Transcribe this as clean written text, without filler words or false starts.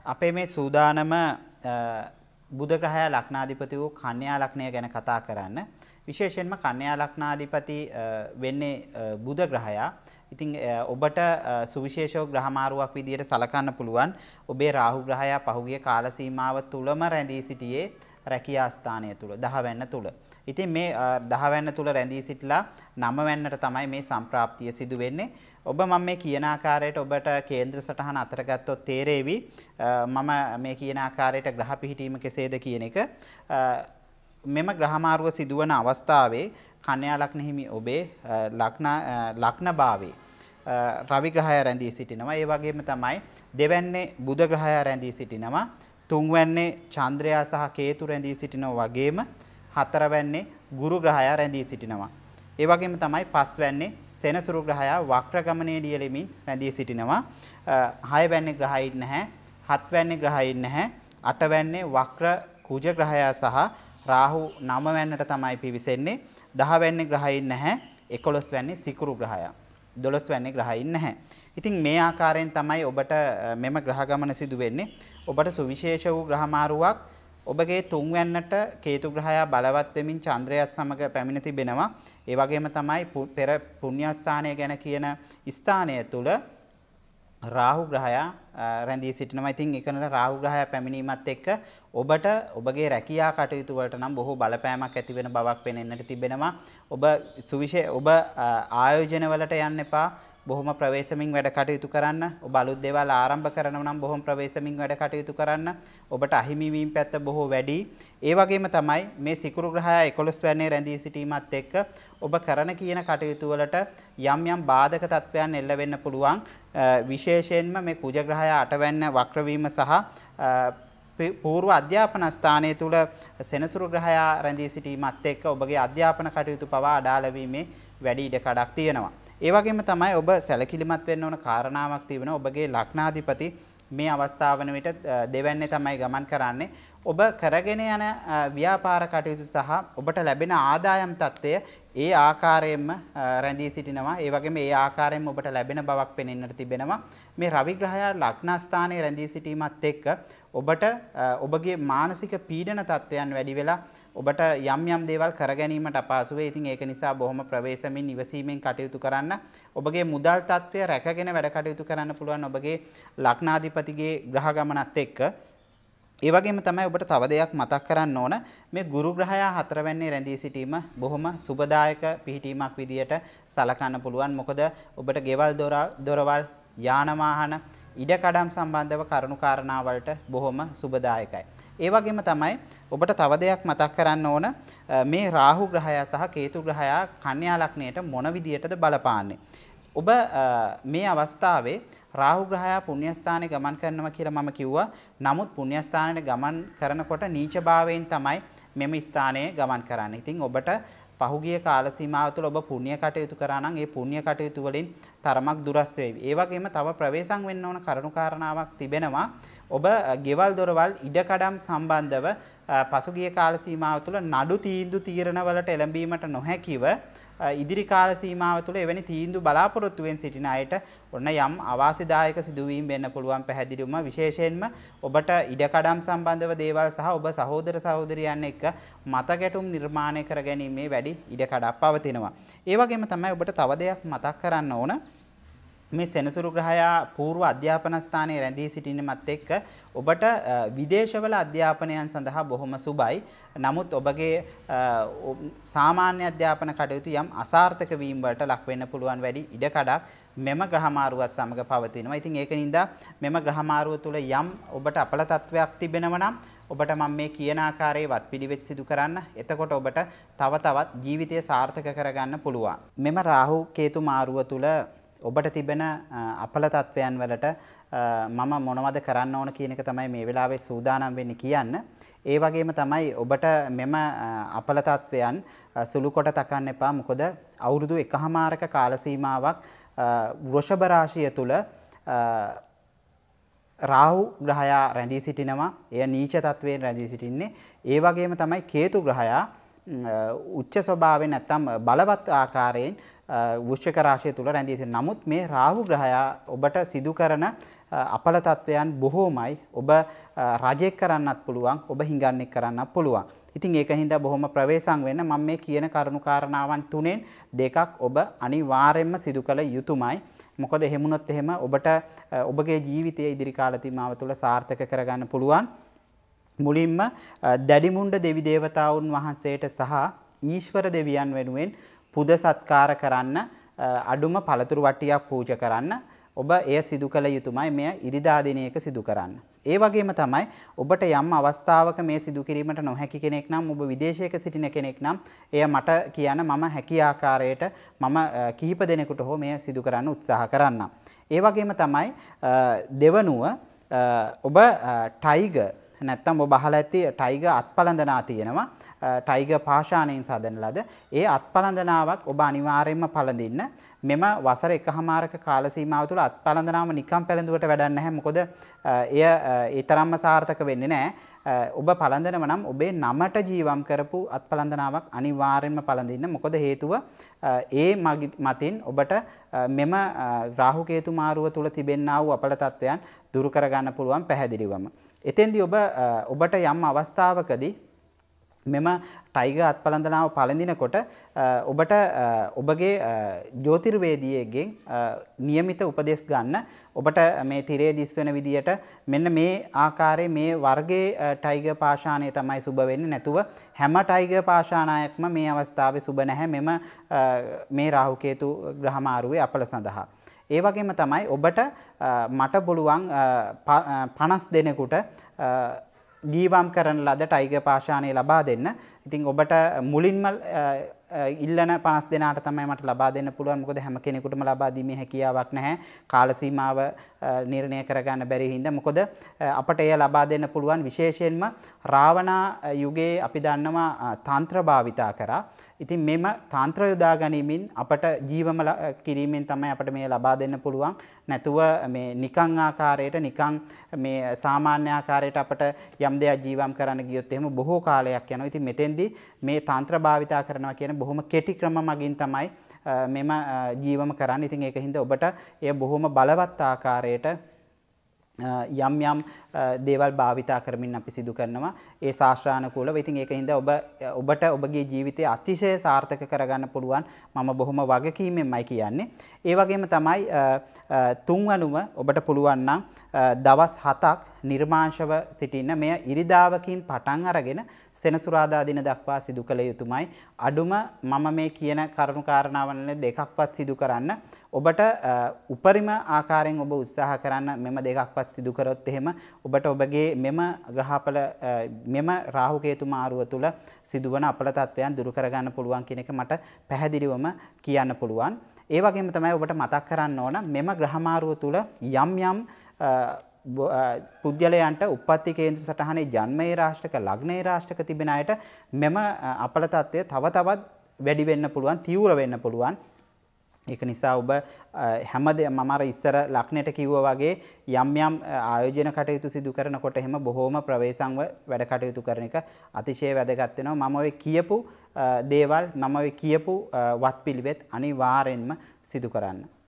අපේ මේ සූදානම බුධ ග්‍රහය ලග්නාධිපති වූ කන්‍යා ලග්නය ගැන කතා කරන්න. විශේෂයෙන්ම කන්‍යා ලග්නාධිපති වෙන්නේ බුධ ග්‍රහයා. ඉතින් ඔබට සුවිශේෂව ග්‍රහ මාරුවක් විදියට සලකන්න පුළුවන්. ඔබේ රාහු ග්‍රහයා පහුගිය කාල සීමාව තුලම රැඳී සිටියේ රැකියා ස්ථානය තුල 10 වැන්න තුල. ඉතින් මේ 10 වැන්න තුල රැඳී සිටලා 9 වැන්නට තමයි මේ සම්ප්‍රාප්තිය සිදු වෙන්නේ. ඔබ මම මේ කියන ආකාරයට ඔබට කේන්ද්‍ර සටහන අතර ගත්තොත් තේරෙවි මම මේ කියන ආකාරයට ග්‍රහ පිහිටීම කෙසේද කියන එක. මෙම ග්‍රහ මාරුව සිදුවන අවස්ථාවේ කන්‍යා ලග්න හිමි ඔබේ ලග්න භාවයේ රවි ග්‍රහය රැඳී සිටිනවා. ඒ වගේම තමයි දෙවැන්නේ බුධ ග්‍රහය රැඳී සිටිනවා. තුන්වැන්නේ චන්ද්‍රයා සහ කේතු රැඳී සිටිනවා වගේම හතරවැන්නේ ගුරු ග්‍රහය රැඳී සිටිනවා. ඒ වගේම තමයි පස්වැන්නේ සෙනසුරු ග්‍රහයා වක්‍ර ගමනේ ලියලෙමින් රැඳී සිටිනවා. හයවැන්නේ ග්‍රහයින් නැහැ. හත්වැන්නේ ග්‍රහයින් නැහැ. අටවැන්නේ වක්‍ර කුජ ග්‍රහයා සහ රාහු 9 වැන්නට තමයි පිවිසෙන්නේ. 10 වැන්නේ ග්‍රහයින් නැහැ. 11 වැන්නේ සිකුරු ග්‍රහයා. 12 වැන්නේ ග්‍රහයින් නැහැ. ඉතින් මේ ආකාරයෙන් තමයි ඔබට මෙම ග්‍රහ ගමන සිදු වෙන්නේ. ඔබට සුවිශේෂ වූ ග්‍රහ මාරුවක් ඔබගේ 3 වැන්නට කේතු ග්‍රහයා බලවත් වෙමින් චන්ද්‍රයත් සමග පැමිණ තිබෙනවා. ඒ වගේම තමයි පෙර පුණ්‍ය ස්ථානය ගැන කියන ස්ථානය තුල රාහු ග්‍රහයා රැඳී සිටිනවා. ඉතින් ඒකනට රාහු ග්‍රහයා පැමිණීමත් එක්ක ඔබට ඔබගේ රැකියා කටයුතු වලට නම් බොහෝ බලපෑමක් ඇති වෙන බවක් පෙනෙන්නට තිබෙනවා. ඔබ ආයෝජන වලට යන්න එපා. බොහොම ප්‍රවේශමින් වැඩ කටයුතු කරන්න. ඔබ අලුත් දේවල් ආරම්භ කරනවා නම් බොහොම ප්‍රවේශමින් වැඩ කටයුතු කරන්න. ඔබට අහිමි වීම පැත්ත බොහෝ වැඩි. ඒ වගේම තමයි මේ සිකුරු ග්‍රහය 11 වැන්නේ රැඳී සිටීමත් එක්ක ඔබ කරන කියන කටයුතු වලට යම් යම් බාධක තත්වයන් එල්ල වෙන්න පුළුවන්. විශේෂයෙන්ම මේ කුජ ග්‍රහය 8 වැන්න වක්‍ර වීම සහ පූර්ව අධ්‍යාපන ස්ථානයේ තුල සෙනසුරු ග්‍රහය රැඳී සිටීමත් එක්ක ඔබගේ අධ්‍යාපන කටයුතු පවා අඩාල වීමේ වැඩි ඉඩකඩක් තියෙනවා. ඒ වගේම තමයි ඔබ සැලකිලිමත් වෙන්න ඕන කාරණාවක් තියෙනවා. ඔබගේ ලග්නාධිපති මේ අවස්ථාව වන විට දෙවැන්නේ තමයි ගමන් කරන්නේ. ඔබ කරගෙන යන ව්‍යාපාර කටයුතු සහ ඔබට ලැබෙන ආදායම් තත්ත්වය ඒ ආකාරයෙන්ම රැඳී සිටිනවා. ඒ වගේම ඒ ආකාරයෙන්ම ඔබට ලැබෙන බවක් පෙනෙන්නට තිබෙනවා. මේ රවි ග්‍රහය ලග්න ස්ථානයේ රැඳී සිටීමත් එක්ක ඔබට ඔබගේ මානසික පීඩන තත්ත්වයන් වැඩි වෙලා ඔබට යම් යම් දේවල් කර ගැනීමට අපහසු වේ. ඉතින් ඒක නිසා බොහොම ප්‍රවේශමින් ඉවසීමෙන් කටයුතු කරන්න. ඔබගේ මුදල් තත්ත්වය රැකගෙන වැඩ කටයුතු කරන්න පුළුවන් ඔබගේ ලග්නාධිපතිගේ ග්‍රහ ගමනත් එක්ක. ඒ වගේම තමයි ඔබට තව දෙයක් මතක් කරන්න ඕන. මේ ගුරු ග්‍රහයා 4 වැන්නේ රැඳී සිටීම බොහොම සුබදායක පිහිටීමක් විදියට සලකන්න පුළුවන්. මොකද ඔබට ගෙවල් දොරවල් යාන වාහන ඉඩකඩම් සම්බන්ධව කරුණු කාරණා වලට බොහොම සුබදායකයි. ඒ වගේම තමයි ඔබට තව දෙයක් මතක් කරන්න ඕන. මේ රාහු ග්‍රහය සහ කේතු ග්‍රහයා කන්‍යා ලග්නයට මොන විදියටද බලපාන්නේ? ඔබ මේ අවස්ථාවේ රාහු ග්‍රහයා පුණ්‍ය ස්ථානයේ ගමන් කරනවා කියලා මම කිව්වා. නමුත් පුණ්‍ය ස්ථානයේ ගමන් කරනකොට නීච භාවයෙන් තමයි මෙම ස්ථානයේ ගමන් කරන්නේ. ඉතින් ඔබට පහුගිය කාල සීමාව තුළ ඔබ පුණ්‍ය කටයුතු කරා නම් ඒ පුණ්‍ය කටයුතු වලින් තරමක් දුරස් වේවි. ඒ වගේම තව ප්‍රවේශම් වෙන්න ඕන කරුණු කාරණාවක් තිබෙනවා. ඔබ ගෙවල් දොරවල් ඉඩකඩම් සම්බන්ධව පසුගිය කාල සීමාව තුළ නඩු තීන්දුව තීරණ වලට එළඹීමට නොහැකිව ඉදිරි කාල සීමාව තුළ එවැනි තීන්දුව බලාපොරොත්තුවෙන් සිටින අයට ඔන්න යම් අවාසිදායක සිදුවීම් වෙන්න පුළුවන් පැහැදිලිවම. විශේෂයෙන්ම ඔබට ඉඩකඩම් සම්බන්ධව දේවල් සහ ඔබ සහෝදර සහෝදරියන් එක්ක මතගැටුම් නිර්මාණය කර ගැනීමේ වැඩි ඉඩකඩක් පවතිනවා. ඒ වගේම තමයි ඔබට තව දෙයක් මතක් කරන්න ඕන. මේ සෙනසුරු ග්‍රහයා පූර්ව අධ්‍යාපන ස්ථානයේ රැඳී සිටිනමත් එක්ක ඔබට විදේශවල අධ්‍යාපනයන් සඳහා බොහොම සුබයි. නමුත් ඔබගේ සාමාන්‍ය අධ්‍යාපන කටයුතු යම් අසාර්ථක වීම වලට ලක් වෙන්න පුළුවන් වැඩි ඉඩකඩක් මෙම ග්‍රහ මාරුවත් සමග පවතිනවා. ඉතින් ඒකින්ද මෙම ග්‍රහ මාරුව තුළ යම් ඔබට අපල තත්වයක් තිබෙනවා නම් ඔබට මම මේ කියන ආකාරයේ වත්පිළිවෙත් සිදු කරන්න. එතකොට ඔබට තව තවත් ජීවිතය සාර්ථක කරගන්න පුළුවන්. මෙම රාහු කේතු මාරුව තුළ ඔබට තිබෙන අපල තත්වයන් වලට මම මොනවද කරන්න ඕන කියන එක තමයි මේ වෙලාවේ සූදානම් වෙන්නේ කියන්න. ඒ වගේම තමයි ඔබට මෙම අපල තත්වයන් සුළු කොට තකන්න එපා. මොකද අවුරුදු 1මාරක කාල සීමාවක් වෘෂභ රාශිය තුල රාහු ග්‍රහයා රැඳී සිටිනවා. එය නීච තත්වයෙන් රැඳී සිටින්නේ. ඒ වගේම තමයි කේතු ග්‍රහයා උච්ච ස්වභාවයෙන් නැත්නම් බලවත් ආකාරයෙන් වෘශ්චික රාශිය තුල රැඳී සිටින. නමුත් මේ රාහු ග්‍රහයා ඔබට සිදු කරන අපල තත්වයන් බොහෝමයි. ඔබ රජෙක් කරන්නත් පුළුවන්, ඔබ හිඟන්නෙක් කරන්නත් පුළුවන්. ඉතින් ඒක හින්දා බොහොම ප්‍රවේශම් වෙන්න මම මේ කියන කරුණු කාරණාවන් තුනෙන් දෙකක් ඔබ අනිවාර්යයෙන්ම සිදු කළ යුතුමයි. මොකද එහෙමුණොත් එහෙම ඔබට ඔබගේ ජීවිතයේ ඉදිරි කාල සීමාව තුළ සාර්ථක කරගන්න පුළුවන්. මුලින්ම දැඩිමුණ්ඩ දෙවි දේවතාවුන් වහන්සේට සහ ඊශ්වර දෙවියන් වෙනුවෙන් පුද සත්කාර කරන්න, අඩුම පළතුරු වට්ටියක් පූජා කරන්න ඔබ එය සිදු කළ යුතුමයි. මෙය ඉරිදා දිනයක සිදු කරන්න. ඒ වගේම තමයි ඔබට යම් අවස්ථාවක මේ සිදු කිරීමට නොහැකි කෙනෙක් නම්, ඔබ විදේශයක සිටින කෙනෙක් නම්, එය මට කියන්න මම හැකි ආකාරයට මම කිහිප දෙනෙකුට හෝ මෙය සිදු කරන්න උත්සාහ කරන්නම්. ඒ වගේම තමයි දෙවනුව ඔබ ටයිගර් නැත්තම් ඔබ අහලා ඇති ටයිගර් අත්පලඳනා තියෙනවා. ටයිගර් පාෂාණයෙන් සදන ලද ඒ අත්පලඳනාවක් ඔබ අනිවාර්යයෙන්ම පළඳින්න. මෙම වසර එකහමාරක කාල සීමාව තුළ අත්පලඳනාව නිකම් පැළඳුවට වැඩක් නැහැ. මොකද එය ඒ තරම්ම සාර්ථක වෙන්නේ නැහැ. ඔබ පළඳනව නම් ඔබේ නමට ජීවම් කරපු අත්පලඳනාවක් අනිවාර්යයෙන්ම පළඳින්න. මොකද හේතුව ඒ මතින් ඔබට මෙම රාහු කේතු මාරුව තුළ තිබෙන්නා වූ අපල තත්වයන් දුරු කරගන්න පුළුවන් පැහැදිලිවම. එතෙන්දී ඔබට යම් අවස්ථාවකදී මෙම ටයිගර් අත්පලඳනාව පළඳිනකොට ඔබට ඔබගේ ජ්‍යොතිර්වේදියෙක්ගෙන් નિયમિત උපදෙස් ගන්න. ඔබට මේ තිරේ දිස් වෙන විදියට මෙන්න මේ ආකාරයේ මේ වර්ගයේ ටයිගර් පාෂාණය තමයි සුබ වෙන්නේ. නැතුව හැම ටයිගර් පාෂාණයක්ම මේ අවස්ථාවේ සුබ නැහැ මේ රාහු කේතු ග්‍රහ මාරුවේ අපල සඳහා. ඒ වගේම තමයි ඔබට මට පුළුවන් 50 දෙනෙකුට ජීවම් කරන ලද ටයිගර් පාෂාණය ලබා දෙන්න. ඉතින් ඔබට මුලින්ම ඉල්ලන 50 දෙනාට තමයි මට ලබා දෙන්න පුළුවන්. මොකද හැම කෙනෙකුටම ලබා දීමේ හැකියාවක් නැහැ. කාල සීමාව නිර්ණය කරගන්න බැරි හින්දා. මොකද අපට එය ලබා දෙන්න පුළුවන් විශේෂයෙන්ම රාවණා යුගයේ අපි දන්නවා තන්ත්‍ර භාවිතා කරා. ඉතින් මෙම තන්ත්‍ර යොදා ගැනීමෙන් අපට ජීවම කිරීමෙන් තමයි අපට මේ ලබා දෙන්න පුළුවන්. නැතුව මේ නිකං ආකාරයට නිකං මේ සාමාන්‍ය ආකාරයට අපට යම් දෙයක් ජීවම් කරන්න ගියොත් එහෙම බොහෝ කාලයක් යනවා. ඉතින් මෙතෙන්දී මේ තන්ත්‍ර භාවිතා කරනවා කියන බොහොම කෙටි ක්‍රම මගින් තමයි මෙම ජීවම කරන්නේ. ඉතින් ඒක හින්දා ඔබට එය බොහොම බලවත් ආකාරයට යම් යම් දේවල් භාවිතා කරමින් අපි සිදු කරනවා. ඒ ශාස්ත්‍රානුකූලව. ඉතින් ඒක හින්දා ඔබට ඔබගේ ජීවිතය අතිශය සාර්ථක කරගන්න පුළුවන්. මම බොහොම වගකීමෙන්මයි කියන්නේ. ඒ වගේම තමයි තුන්වනුව ඔබට පුළුවන් නම් දවස් 7ක් නිර්මාංශව සිටින්න. මෙය ඉරිදාවකින් පටන් අරගෙන සෙනසුරාදා දින දක්වා සිදු කළ යුතුමයි. අඩුම මම මේ කියන කරුණු කාරණාවන් දෙකක්වත් සිදු කරන්න. ඔබට උපරිම ආකාරයෙන් ඔබ උත්සාහ කරන්න මෙම දෙකක්වත් සිදු කරොත් එහෙම ඔබට ඔබගේ මෙම ග්‍රහපල මෙම රාහු කේතු මාරුව තුල සිදුවන අපල තත්වයන් දුරු කරගන්න පුළුවන් කියන එක මට පැහැදිලිවම කියන්න පුළුවන්. ඒ වගේම තමයි ඔබට මතක් කරන්න ඕන මෙම ග්‍රහ මාරුව තුල යම් යම් පුද්ගලයන්ට උප්පත්ති කේන්ද්‍ර සටහනේ ජන්මයේ රාශික ලග්නයේ රාශික තිබෙන අයට මෙම අපල තත්වය තව තවත් වැඩි වෙන්න පුළුවන්, තීව්‍ර වෙන්න පුළුවන්. ඒක නිසා ඔබ හැමදේම මම අර ඉස්සර ලග්නෙට කිව්වා වගේ යම් යම් ආයෝජන කටයුතු සිදු කරනකොට එහෙම බොහෝම ප්‍රවේශම්ව වැඩ කටයුතු කරන එක අතිශය වැදගත් වෙනවා. මම ඔය කියපු දේවල් මම ඔය කියපු වත්පිළිවෙත් අනිවාර්යෙන්ම සිදු කරන්න.